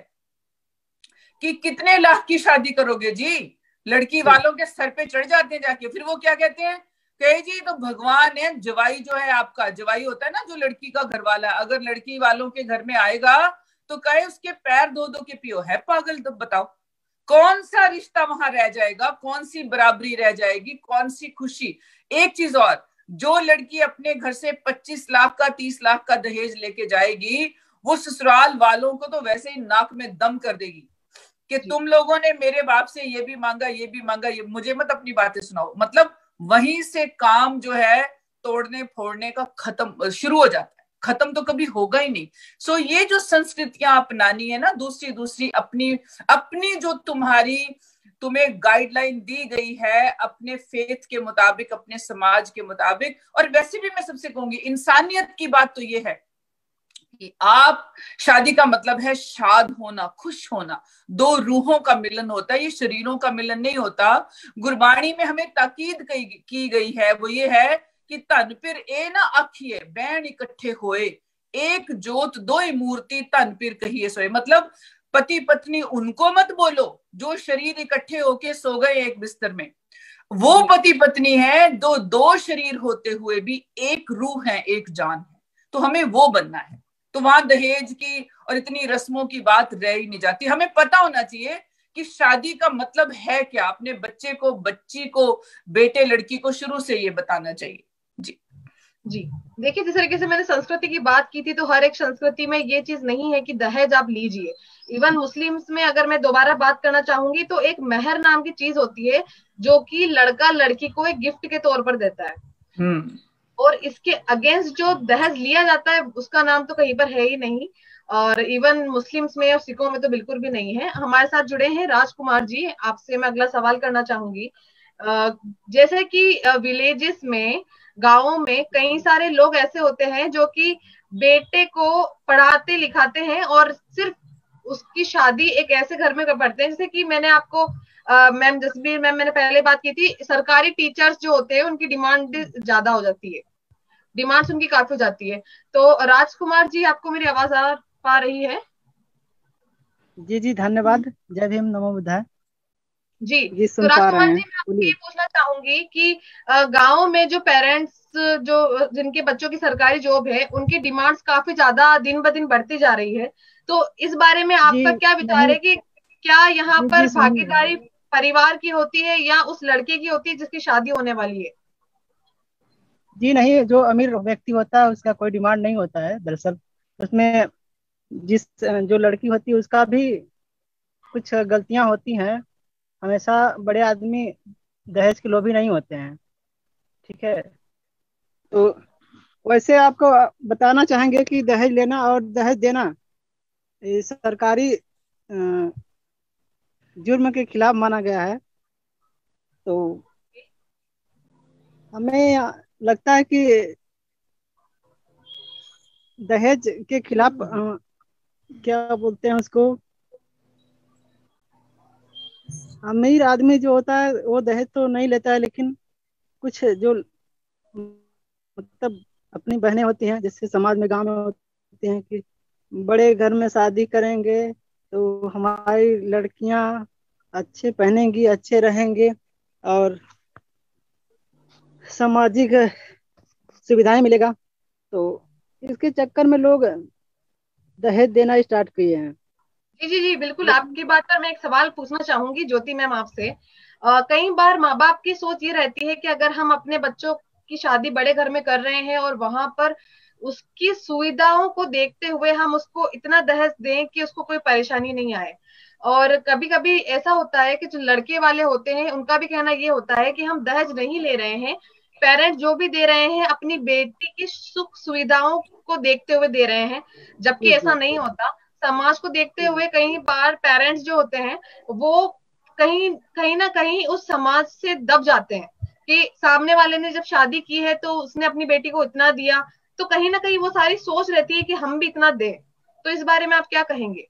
कि कितने लाख की शादी करोगे जी, लड़की वालों के सर पे चढ़ जाते हैं जाके। फिर वो क्या कहते हैं, कहे जी तो भगवान है, जवाई जो है आपका, जवाई होता है ना जो लड़की का घर वाला, अगर लड़की वालों के घर में आएगा तो कहे उसके पैर दो दो के पियो। है पागल? तो बताओ कौन सा रिश्ता वहां रह जाएगा, कौन सी बराबरी रह जाएगी, कौन सी खुशी? एक चीज और, जो लड़की अपने घर से पच्चीस लाख का, तीस लाख का दहेज लेके जाएगी, वो ससुराल वालों को तो वैसे ही नाक में दम कर देगी कि तुम लोगों ने मेरे बाप से ये भी मांगा, ये भी मांगा, ये मुझे मत अपनी बातें सुनाओ। मतलब वहीं से काम जो है तोड़ने फोड़ने का खत्म शुरू हो जाता है, खत्म तो कभी होगा ही नहीं। सो ये जो संस्कृतियां अपनानी है ना, दूसरी दूसरी अपनी अपनी जो तुम्हारी तुम्हें गाइडलाइन दी गई है अपने फेथ के मुताबिक, अपने समाज के मुताबिक। और वैसे भी मैं सबसे कहूंगी इंसानियत की बात तो ये है कि आप, शादी का मतलब है शाद होना, खुश होना, दो रूहों का मिलन होता है, ये शरीरों का मिलन नहीं होता। गुरबाणी में हमें ताकीद की गई है, वो ये है कि धन फिर ए ना आखिए बैन इकट्ठे होए, एक जोत दो मूर्ति धन फिर कहिए सोए। मतलब पति पत्नी उनको मत बोलो जो शरीर इकट्ठे होके सो गए एक बिस्तर में, वो पति पत्नी है दो दो शरीर होते हुए भी एक रूह है, एक जान है। तो हमें वो बनना है। तो वहां दहेज की और इतनी रस्मों की बात रह ही नहीं जाती। हमें पता होना चाहिए कि शादी का मतलब है क्या। अपने बच्चे को, बच्ची को, बेटे लड़की को शुरू से ये बताना चाहिए। जी जी देखिए, जिस तरीके से मैंने संस्कृति की बात की थी, तो हर एक संस्कृति में ये चीज नहीं है कि दहेज आप लीजिए। इवन मुस्लिम्स में अगर मैं दोबारा बात करना चाहूंगी तो एक मेहर नाम की चीज होती है जो कि लड़का लड़की को एक गिफ्ट के तौर पर देता है। हम्म और इसके अगेंस्ट जो दहेज लिया जाता है उसका नाम तो कहीं पर है ही नहीं। और इवन मुस्लिम्स में और सिखों में तो बिल्कुल भी नहीं है। हमारे साथ जुड़े हैं राजकुमार जी, आपसे मैं अगला सवाल करना चाहूंगी। जैसे कि विलेजेस में, गांवों में कई सारे लोग ऐसे होते हैं जो कि बेटे को पढ़ाते लिखाते हैं और सिर्फ उसकी शादी एक ऐसे घर में कर पड़ते हैं, जैसे कि मैंने आपको मैम जसबीर मैम मैंने पहले बात की थी, सरकारी टीचर्स जो होते हैं उनकी डिमांड ज्यादा हो जाती है, डिमांड्स उनकी काफी हो जाती है। तो राजकुमार जी, आपको मेरी आवाज आ पा रही है? जी जी धन्यवाद। जय भीम, नमो बुद्धाय। जी, जी तो राजकुमार जी, मैं आपसे ये पूछना चाहूंगी कि गांव में जो पेरेंट्स, जो जिनके बच्चों की सरकारी जॉब है, उनकी डिमांड्स काफी ज्यादा दिन ब दिन बढ़ती जा रही है। तो इस बारे में आपका क्या विचार है कि क्या यहाँ जी, पर जी, भागीदारी परिवार की होती है या उस लड़के की होती है जिसकी शादी होने वाली है? जी नहीं, जो अमीर व्यक्ति होता है उसका कोई डिमांड नहीं होता है। दरअसल उसमें जिस जो लड़की होती है उसका भी कुछ गलतियां होती हैं। हमेशा बड़े आदमी दहेज के लोभी नहीं होते हैं। ठीक है। तो वैसे आपको बताना चाहेंगे कि दहेज लेना और दहेज देना ये सरकारी अ, जुर्म के खिलाफ माना गया है। तो हमें लगता है कि दहेज के खिलाफ अ, क्या बोलते हैं उसको, अमीर आदमी जो होता है वो दहेज तो नहीं लेता है, लेकिन कुछ जो मतलब अपनी बहनें होती हैं, जैसे समाज में गांव में होती हैं कि बड़े घर में शादी करेंगे तो हमारी लड़कियां अच्छे पहनेंगी, अच्छे रहेंगे और सामाजिक सुविधाएं मिलेगा। तो इसके चक्कर में लोग दहेज देना स्टार्ट किए हैं। जी जी जी बिल्कुल, लेकिन आपकी बात पर मैं एक सवाल पूछना चाहूंगी ज्योति मैम आपसे। अ, कई बार माँ बाप की सोच ये रहती है कि अगर हम अपने बच्चों की शादी बड़े घर में कर रहे हैं और वहां पर उसकी सुविधाओं को देखते हुए हम उसको इतना दहेज दें कि उसको कोई परेशानी नहीं आए। और कभी कभी ऐसा होता है कि जो लड़के वाले होते हैं उनका भी कहना ये होता है कि हम दहेज नहीं ले रहे हैं, पेरेंट्स जो भी दे रहे हैं अपनी बेटी की सुख सुविधाओं को देखते हुए दे रहे हैं, जबकि जी ऐसा जी नहीं होता। समाज को देखते जी हुए कई बार पेरेंट्स जो होते हैं वो कहीं कहीं ना कहीं उस समाज से दब जाते हैं कि सामने वाले ने जब शादी की है तो उसने अपनी बेटी को इतना दिया, तो कहीं ना कहीं वो सारी सोच रहती है कि हम भी इतना दें। तो इस बारे में आप क्या कहेंगे?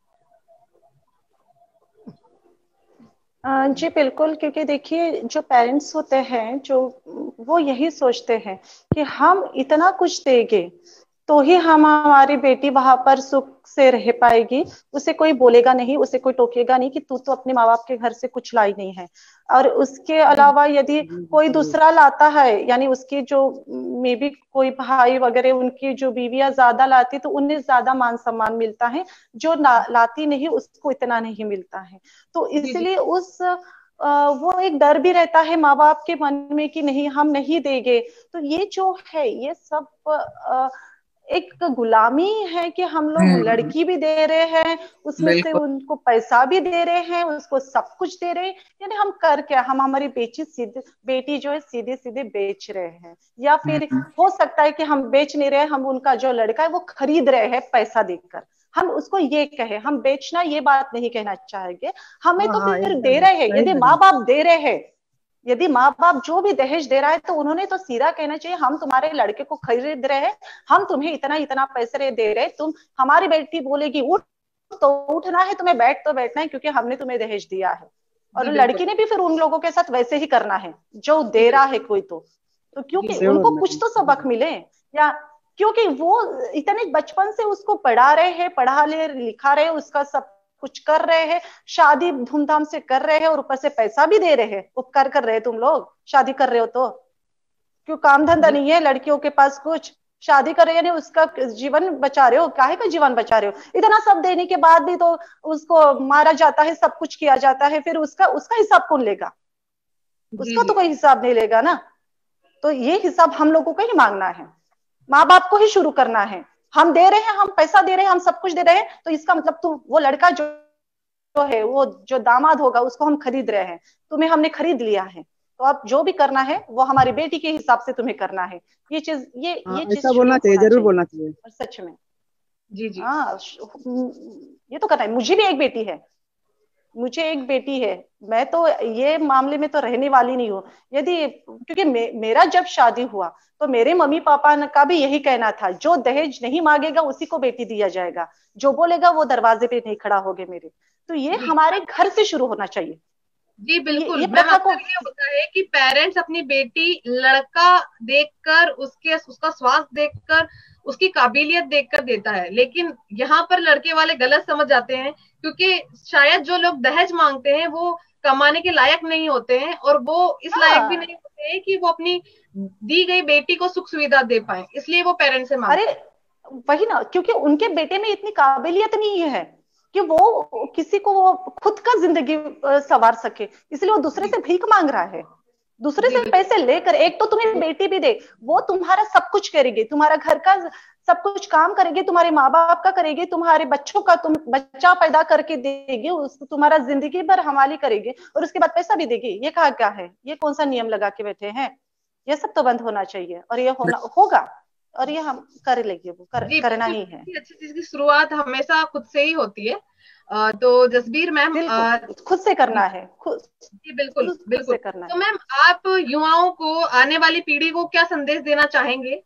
अ, जी बिल्कुल, क्योंकि देखिए जो पेरेंट्स होते हैं जो वो यही सोचते हैं कि हम इतना कुछ देंगे तो ही हम हमारी बेटी वहां पर सुख से रह पाएगी, उसे कोई बोलेगा नहीं, उसे कोई टोकेगा नहीं कि तू तो अपने माँ बाप के घर से कुछ लाई नहीं है। और उसके जी जी अलावा यदि जी जी, कोई जरूर। दूसरा लाता है, यानी उसकी जो मे बी कोई भाई वगैरह उनकी जो बीवियां ज्यादा लाती तो उन्हें ज्यादा मान सम्मान मिलता है, जो ना, लाती नहीं उसको इतना नहीं मिलता है। तो जी जी इसलिए उस अ, वो एक डर भी रहता है माँ बाप के मन में कि नहीं हम नहीं देंगे। तो ये जो है ये सब अ, एक गुलामी है कि हम लोग हम्म। लड़की भी दे रहे हैं, उसमें से बिल्कुल। उनको पैसा भी दे रहे हैं, उसको सब कुछ दे रहे हैं। यानी हम कर क्या, हम हमारी बेटी सीधे बेटी जो है सीधे सीधे बेच रहे हैं, या फिर हम्म। हो सकता है कि हम बेच नहीं रहे, हम उनका जो लड़का है वो खरीद रहे हैं पैसा देकर। हम उसको ये कहे, हम बेचना ये बात नहीं कहना चाहेंगे। हमें हाँ तो हाँ, फिर दे एकदम रहे हैं, सही यदि कह रहे माँ हैं। बाप दे रहे हैं, यदि माँ बाप जो भी दहेज दे रहा है तो उन्होंने तो सीधा कहना चाहिए हम तुम्हारे लड़के को खरीद रहे हैं, हम तुम्हें इतना इतना पैसे दे रहे हैं, तुम हमारी बेटी बोलेगी उठ तो उठना है, तुम्हें बैठ तो बैठना है क्योंकि हमने तुम्हें दहेज दिया है। जी और बिल्कुल। लड़की ने भी फिर उन लोगों के साथ वैसे ही करना है जो जी दे रहा बिल्कुल। है कोई तो तो जी क्योंकि जरूर उनको कुछ मैम, तो सबक जरूर। मिले, या क्योंकि वो इतने बचपन से उसको पढ़ा रहे हैं, पढ़ा ले लिखा रहे हैं, उसका सब कुछ कर रहे हैं, शादी धूमधाम से कर रहे हैं और ऊपर से पैसा भी दे रहे हैं, उपकार कर रहे हैं। तुम लोग शादी कर रहे हो तो क्यों काम धंधा जी नहीं है लड़कियों के पास कुछ, शादी कर रहे हो यानी उसका जीवन बचा रहे हो, काहे का जीवन बचा रहे हो? इतना सब देने के बाद भी तो उसको मारा जाता है, सब कुछ किया जाता है, फिर उसका उसका हिसाब कौन लेगा? जी उसका तो जी कोई हिसाब नहीं लेगा ना। तो ये हिसाब हम लोगों को ही मांगना है, माँ बाप को ही शुरू करना है। हम दे रहे हैं, हम पैसा दे रहे हैं, हम सब कुछ दे रहे हैं, तो इसका मतलब तुम वो लड़का जो है, वो जो दामाद होगा उसको हम खरीद रहे हैं, तुम्हें हमने खरीद लिया है, तो अब जो भी करना है वो हमारी बेटी के हिसाब से तुम्हें करना है। ये चीज ये हाँ, ये चीज ऐसा बोलना शुरू चाहिए, होना जरूर चाहिए। बोलना चाहिए। और सच में जी जी हाँ, ये तो करना है। मुझे भी एक बेटी है, मुझे एक बेटी है, मैं तो ये मामले में तो रहने वाली नहीं हूँ। यदि क्योंकि मे, मेरा जब शादी हुआ तो मेरे मम्मी पापा का भी यही कहना था, जो दहेज नहीं मांगेगा उसी को बेटी दिया जाएगा, जो बोलेगा वो दरवाजे पे नहीं खड़ा होगे मेरे। तो ये जी हमारे घर से शुरू होना चाहिए। जी तो ये बिल्कुल ये मैम, प्रथा को अक्सर ये होता है कि पेरेंट्स अपनी बेटी लड़का देखकर उसके उसका स्वास्थ्य देखकर उसकी काबिलियत देखकर देता है, लेकिन यहाँ पर लड़के वाले गलत समझ जाते हैं क्योंकि शायद जो लोग दहेज मांगते हैं वो कमाने के लायक नहीं होते हैं और वो इस लायक भी हाँ, नहीं होते हैं कि वो अपनी दी गई बेटी को सुख सुविधा दे पाए, इसलिए वो पेरेंट्स से अरे मांगते हैं। वही ना, क्योंकि उनके बेटे में इतनी काबिलियत नहीं है कि वो किसी को वो खुद का जिंदगी अ, संवार सके, इसलिए वो दूसरे जी से भीख मांग रहा है। दूसरे जी से बिल्कुल। पैसे लेकर। एक तो तुम्हें बेटी भी दे, वो तुम्हारा सब कुछ करेगी, तुम्हारा घर का सब कुछ काम करेगी, तुम्हारे माँ बाप का करेगी, तुम्हारे बच्चों का तुम बच्चा पैदा करके देगी, उसको तुम्हारा जिंदगी भर हवाले करेगी और उसके बाद पैसा भी देगी। ये कहा क्या है? ये कौन सा नियम लगा के बैठे हैं? ये सब तो बंद होना चाहिए और ये होना होगा और ये हम कर लेंगे, वो कर, जी करना बिल्कुल, ही है। किसी अच्छी चीज की शुरुआत हमेशा खुद से ही होती है। अ, तो जसबीर मैम, बिल्कुल खुद से करना है, खुद जी बिल्कुल खुद खुद बिल्कुल। से करना तो है। मैम, आप युवाओं को, आने वाली पीढ़ी को क्या संदेश देना चाहेंगे?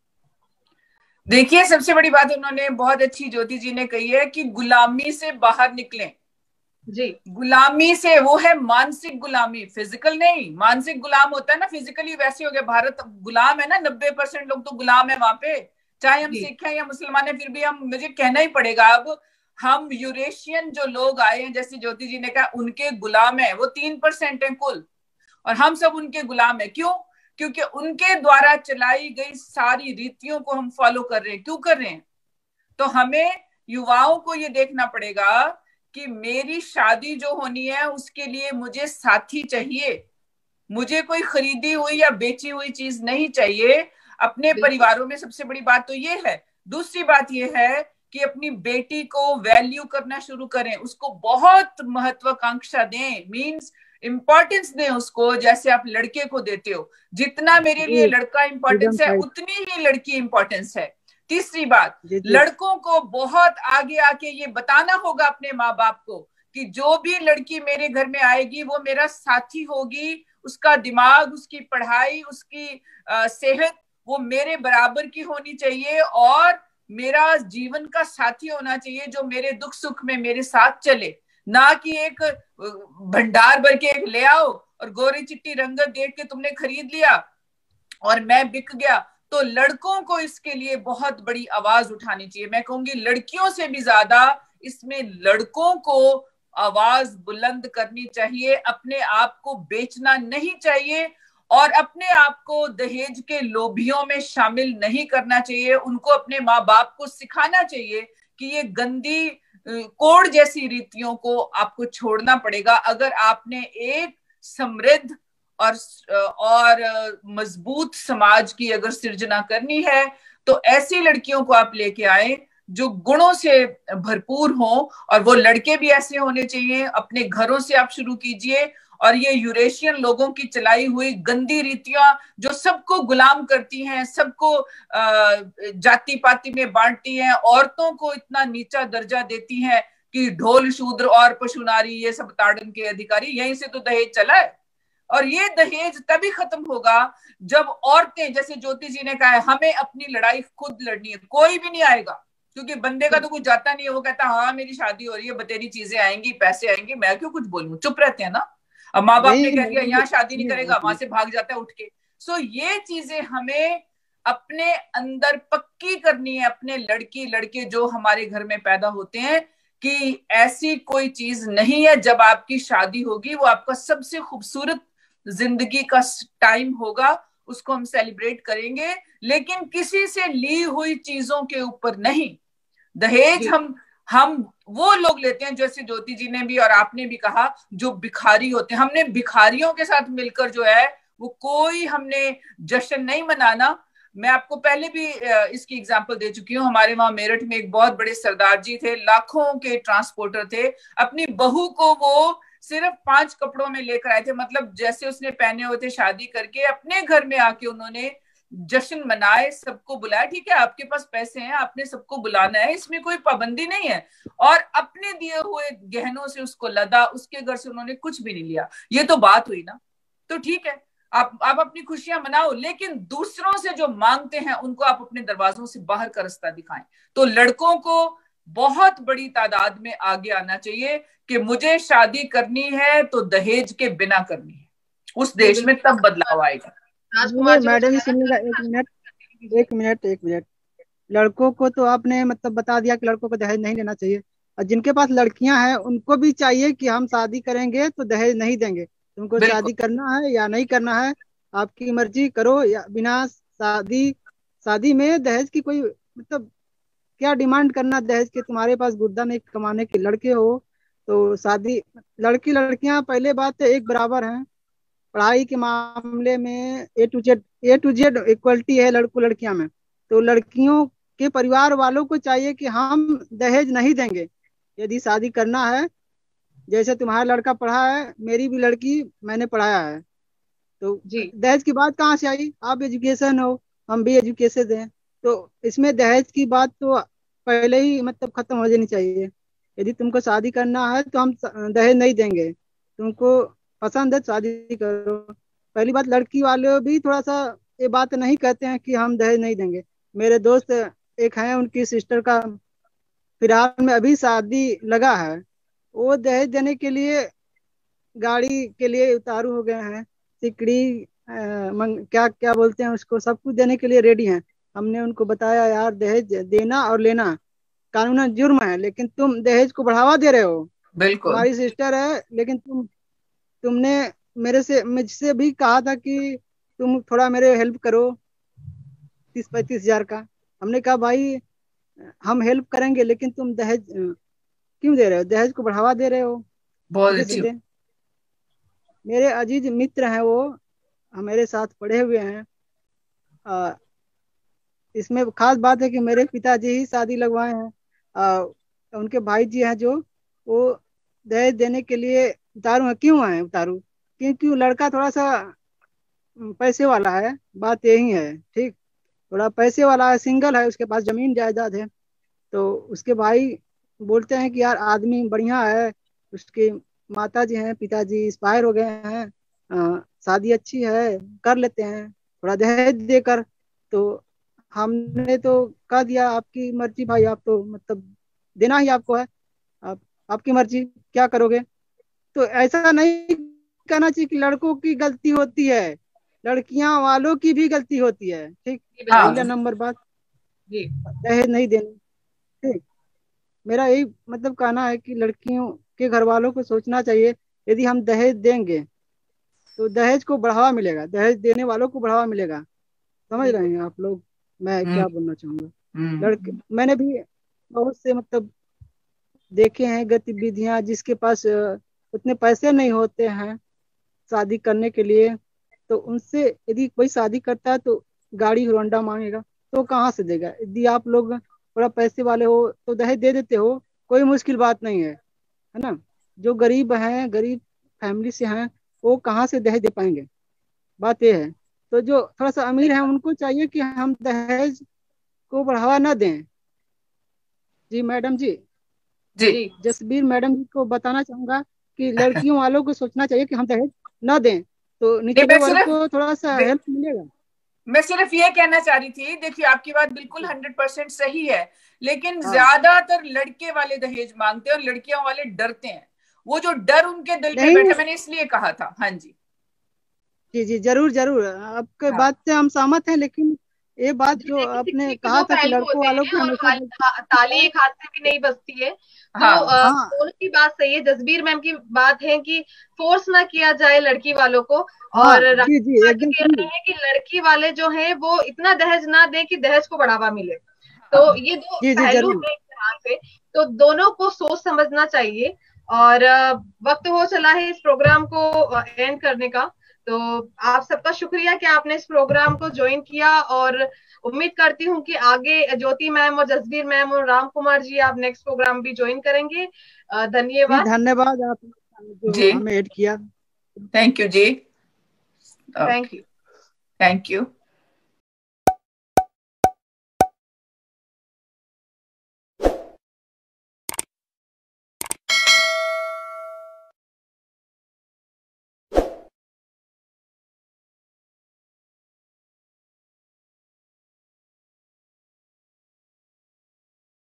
देखिए, सबसे बड़ी बात उन्होंने बहुत अच्छी ज्योति जी ने कही है कि गुलामी से बाहर निकलें। जी। गुलामी से, वो है मानसिक गुलामी, फिजिकल नहीं। मानसिक गुलाम होता है ना, फिजिकली वैसे हो गया। भारत गुलाम है ना, नब्बे परसेंट लोग तो गुलाम है वहां पे, चाहे हम जी सिख हैं या मुसलमान है, फिर भी हम, मुझे कहना ही पड़ेगा अब, हम यूरेशियन जो लोग आए हैं, जैसे ज्योति जी ने कहा, उनके गुलाम है। वो तीन परसेंट है कुल, और हम सब उनके गुलाम है। क्यों? क्योंकि उनके द्वारा चलाई गई सारी रीतियों को हम फॉलो कर रहे हैं। क्यों कर रहे हैं? तो हमें युवाओं को ये देखना पड़ेगा कि मेरी शादी जो होनी है उसके लिए मुझे साथी चाहिए, मुझे कोई खरीदी हुई या बेची हुई चीज नहीं चाहिए। अपने बिल्कुल। परिवारों में सबसे बड़ी बात तो ये है। दूसरी बात ये है कि अपनी बेटी को वैल्यू करना शुरू करें, उसको बहुत महत्वाकांक्षा दें, मींस इंपॉर्टेंस दें उसको, जैसे आप लड़के को देते हो। जितना मेरे लिए जी, लड़का फ्रीडम इंपॉर्टेंस है, फाइट। उतनी ही लड़की इंपॉर्टेंस है। तीसरी बात, जी जी। लड़कों को बहुत आगे आके ये बताना होगा अपने माँ बाप को कि जो भी लड़की मेरे घर में आएगी वो मेरा साथी होगी, उसका दिमाग, उसकी पढ़ाई, उसकी आ, सेहत, वो मेरे बराबर की होनी चाहिए और मेरा जीवन का साथी होना चाहिए, जो मेरे दुख सुख में मेरे साथ चले। ना कि एक भंडार भर के एक ले आओ और गोरी चिट्टी रंगत देख के तुमने खरीद लिया और मैं बिक गया। तो लड़कों को इसके लिए बहुत बड़ी आवाज उठानी चाहिए। मैं कहूंगी लड़कियों से भी ज्यादा इसमें लड़कों को आवाज बुलंद करनी चाहिए। अपने आप को बेचना नहीं चाहिए और अपने आप को दहेज के लोभियों में शामिल नहीं करना चाहिए। उनको अपने माँ बाप को सिखाना चाहिए कि ये गंदी कोड़ जैसी रीतियों को आपको छोड़ना पड़ेगा अगर आपने एक समृद्ध और और मजबूत समाज की अगर सृजना करनी है। तो ऐसी लड़कियों को आप लेके आए जो गुणों से भरपूर हो, और वो लड़के भी ऐसे होने चाहिए। अपने घरों से आप शुरू कीजिए और ये यूरेशियन लोगों की चलाई हुई गंदी रीतियां जो सबको गुलाम करती हैं, सबको जाति पाति में बांटती हैं, औरतों को इतना नीचा दर्जा देती हैं कि ढोल शूद्र और पशु नारी ये सब ताड़न के अधिकारी, यहीं से तो दहेज चला है। और ये दहेज तभी खत्म होगा जब औरतें, जैसे ज्योति जी ने कहा है, हमें अपनी लड़ाई खुद लड़नी है। कोई भी नहीं आएगा, क्योंकि बंदे का तो कुछ जाता नहीं है। वो कहता हाँ मेरी शादी हो रही है, बतेरी चीजें आएंगी, पैसे आएंगे, मैं क्यों कुछ बोलूं, चुप रहते हैं ना। अब माँ बाप ने कह दिया यहाँ शादी नहीं करेगा, वहां से भाग जाता है उठ के। सो ये चीजें हमें अपने अंदर पक्की करनी है, अपने लड़की लड़के जो हमारे घर में पैदा होते हैं, कि ऐसी कोई चीज नहीं है। जब आपकी शादी होगी वो आपका सबसे खूबसूरत जिंदगी का टाइम होगा, उसको हम सेलिब्रेट करेंगे, लेकिन किसी से ली हुई चीजों के ऊपर नहीं। दहेज हम हम वो लोग लेते हैं, जैसे ज्योति जी ने भी और आपने भी कहा, जो भिखारी होते हैं। हमने भिखारियों के साथ मिलकर जो है वो कोई हमने जश्न नहीं मनाना। मैं आपको पहले भी इसकी एग्जांपल दे चुकी हूँ। हमारे वहां मेरठ में एक बहुत बड़े सरदार जी थे, लाखों के ट्रांसपोर्टर थे। अपनी बहू को वो सिर्फ पांच कपड़ों में लेकर आए थे, मतलब जैसे उसने पहने हुए थे शादी करके, अपने घर में आके उन्होंने जश्न मनाए, सबको बुलाया। ठीक है, आपके पास पैसे हैं, आपने सबको बुलाना है, इसमें कोई पाबंदी नहीं है। और अपने दिए हुए गहनों से उसको लदा, उसके घर से उन्होंने कुछ भी नहीं लिया। ये तो बात हुई ना। तो ठीक है, आप आप अपनी खुशियां मनाओ, लेकिन दूसरों से जो मांगते हैं उनको आप अपने दरवाजों से बाहर का रास्ता दिखाएं। तो लड़कों को बहुत बड़ी तादाद में आगे आना चाहिए कि मुझे शादी करनी है तो दहेज के बिना करनी है। उस देश में तब बदलाव आएगा। राजकुमार जी, मैडम सुनिएगा, एक मिनट एक मिनट एक मिनट लड़कों को तो आपने मतलब बता दिया कि लड़कों को दहेज नहीं लेना चाहिए, और जिनके पास लड़कियां हैं उनको भी चाहिए कि हम शादी करेंगे तो दहेज नहीं देंगे। तुमको शादी करना है या नहीं करना है, आपकी मर्जी, करो या बिना शादी शादी में दहेज की कोई मतलब क्या डिमांड करना दहेज के। तुम्हारे पास गुर्दा नहीं कमाने के लड़के हो तो शादी, लड़की लड़कियां पहले बात तो एक बराबर हैं, पढ़ाई के मामले में A to Z A to Z equality है लड़कों लड़कियां में। तो लड़कियों के परिवार वालों को चाहिए कि हम दहेज नहीं देंगे यदि शादी करना है। जैसे तुम्हारा लड़का पढ़ा है, मेरी भी लड़की मैंने पढ़ाया है, तो जी दहेज की बात कहाँ से आई? आप एजुकेशन हो, हम भी एजुकेशन हैं, तो इसमें दहेज की बात तो पहले ही मतलब खत्म हो जानी चाहिए। यदि तुमको शादी करना है तो हम दहेज नहीं देंगे, तुमको पसंद है शादी करो। पहली बात, लड़की वाले भी थोड़ा सा ये बात नहीं कहते हैं कि हम दहेज नहीं देंगे। मेरे दोस्त एक हैं, उनकी सिस्टर का फिलहाल में अभी शादी लगा है, वो दहेज देने के लिए गाड़ी के लिए उतारू हो गए हैं, सिकड़ी अ, मंग, क्या क्या बोलते हैं उसको, सब कुछ देने के लिए रेडी हैं। हमने उनको बताया यार दहेज देना और लेना कानूनन जुर्म है, लेकिन तुम दहेज को बढ़ावा दे रहे हो। बिल्कुल। तुम्हारी सिस्टर है, लेकिन तुम तुमने मेरे से मुझसे भी कहा था कि तुम थोड़ा मेरे हेल्प करो तीस पैंतीस हजार का। हमने कहा भाई हम हेल्प करेंगे, लेकिन तुम दहेज अ, क्यों दे रहे हो, दहेज को बढ़ावा दे रहे हो बहुत सीधे अच्छी। सीधे। मेरे अजीज मित्र हैं, वो मेरे साथ पढ़े हुए हैं। आ, इसमें खास बात है कि मेरे पिताजी ही शादी लगवाए हैं। आ, उनके भाई जी हैं जो, वो दहेज देने के लिए उतारू हैं। क्यों हैं उतारू? क्योंकि वो लड़का थोड़ा सा पैसे वाला है, बात यही है। ठीक, थोड़ा पैसे वाला है, सिंगल है, उसके पास जमीन जायदाद है। तो उसके भाई बोलते हैं कि यार आदमी बढ़िया है, उसके माता जी हैं, पिताजी एक्सपायर हो गए हैं, अ, शादी अच्छी है, कर लेते हैं थोड़ा दहेज देकर। तो हमने तो कह दिया आपकी मर्जी भाई, आप तो मतलब देना ही आपको है, आप आपकी मर्जी, क्या करोगे। तो ऐसा नहीं कहना चाहिए कि लड़कों की गलती होती है, लड़कियां वालों की भी गलती होती है। ठीक, जी पहला बिल्कुल। हाँ। नंबर बात, जी दहेज नहीं देना। ठीक, मेरा यही मतलब कहना है कि लड़कियों के घर वालों को सोचना चाहिए, यदि हम दहेज देंगे तो दहेज को बढ़ावा मिलेगा, दहेज देने वालों को बढ़ावा मिलेगा। समझ रहे बिल्कुल। हैं आप लोग मैं हम्म। क्या बोलना चाहूंगा? लड़के, हम्म। मैंने भी बहुत से मतलब देखे हैं गतिविधियां, जिसके पास अ, उतने पैसे नहीं होते हैं शादी करने के लिए, तो उनसे यदि कोई शादी करता है तो गाड़ी होंडा मांगेगा, तो कहाँ से देगा? यदि आप लोग थोड़ा पैसे वाले हो तो दहेज दे देते हो, कोई मुश्किल बात नहीं है, है ना। जो गरीब हैं, गरीब फैमिली से हैं, वो कहाँ से दहेज दे पाएंगे? बात ये है। तो जो थोड़ा सा अमीर है, उनको चाहिए कि हम दहेज को बढ़ावा न दें। जी मैडम जी, जी। जी जसबीर मैडम जी को बताना चाहूंगा कि लड़कियों वालों को सोचना चाहिए कि हम दहेज न दें, तो नहीं, निचले मैं वर्ग सिर्फ को थोड़ा सा दे- हेल्प मिलेगा। मैं सिर्फ ये कहना चाह रही थी, देखिए आपकी बात बिल्कुल हंड्रेड परसेंट सही है, लेकिन हाँ, ज्यादातर लड़के वाले दहेज मांगते हैं और लड़कियां वाले डरते हैं। वो जो डर उनके दिल में नहीं, बैठा, मैंने इसलिए कहा था। हाँ जी। जी जी, जरूर जरूर, आपके हाँ। बात से हम सहमत हैं, लेकिन ये बात जी जो देखिए, आपने सिक्के के कहा दो था कि पहलू लड़कों होते वालों हैं की और हमेशा हाल- हा- ताली गलती है। एक हाथ से भी नहीं बजती है। तो हाँ। अ, हाँ, दोनों की बात सही है। जसबीर मैम की बात है कि फोर्स ना किया जाए लड़की वालों को, हाँ, और जी जी, राजकुमार जी एकदम कह सही। रहे हैं कि लड़की वाले जो हैं वो इतना दहेज ना दें कि दहेज को बढ़ावा मिले। तो हाँ। ये दो जी जी, पहलू जरूर। हैं इस तरह से। तो दोनों को सोच समझना चाहिए। और अ, वक्त हो चला है इस प्रोग्राम को एंड करने का। तो आप सबका शुक्रिया कि आपने इस प्रोग्राम को ज्वाइन किया, और उम्मीद करती हूँ कि आगे ज्योति मैम और जसबीर मैम और राम कुमार जी आप नेक्स्ट प्रोग्राम भी ज्वाइन करेंगे। अ, जी धन्यवाद। धन्यवाद, आप जो जी। हमें ऐड किया। थैंक यू जी। Thank okay. You. Thank you.